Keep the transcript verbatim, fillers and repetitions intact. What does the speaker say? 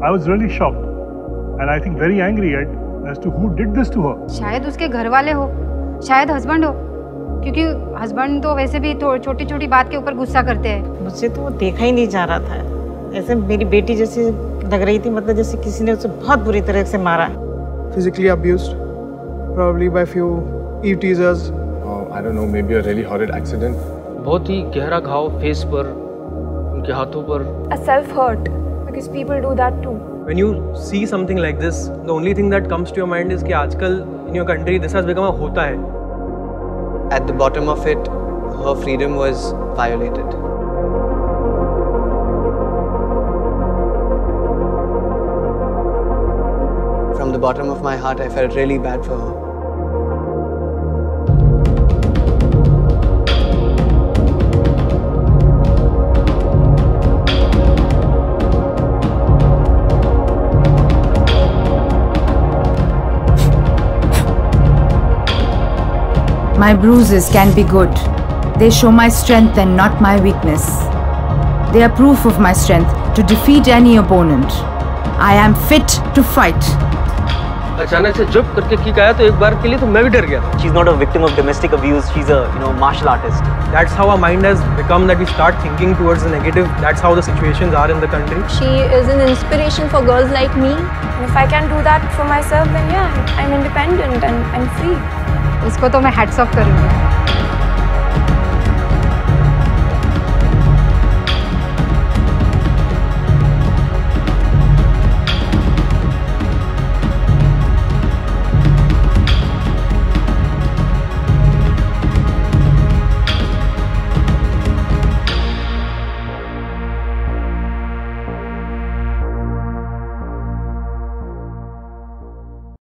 I was really shocked, and I think very angry at as to who did this to her. शायद उसके घर वाले हो, शायद हस्बैंड हो, क्योंकि हस्बैंड तो वैसे भी छोटी छोटी बात के ऊपर गुस्सा करते हैं। मुझसे तो वो देखा ही नहीं जा रहा था, ऐसे मेरी बेटी जैसी लग रही थी, मतलब जैसे किसी ने उसे बहुत बुरी तरह से मारा। Physically abused, probably by few eve teasers. Oh, I don't know, maybe a really horrid accident. बहुत ही गहरा घाव फेस पर, उनके हाथों पर। A self hurt, because people do that too. When you see something like this, the only thing that comes to your mind is कि आजकल in your country this has become a होता है. At the bottom of it, her freedom was violated. From the bottom of my heart, I felt really bad for her. My bruises can be good. They show my strength and not my weakness. They are proof of my strength to defeat any opponent. I am fit to fight. अचानक से जब करके kick आया तो एक बार के लिए तो मैं भी डर गया। She's not a victim of domestic abuse. She's a, you know, martial artist. That's how our mind has become, that we start thinking towards the negative. That's how the situations are in the country. She is an inspiration for girls like me. And if I can do that for myself, then yeah, I'm independent and I'm free. इसको तो मैं hats off करूँगी।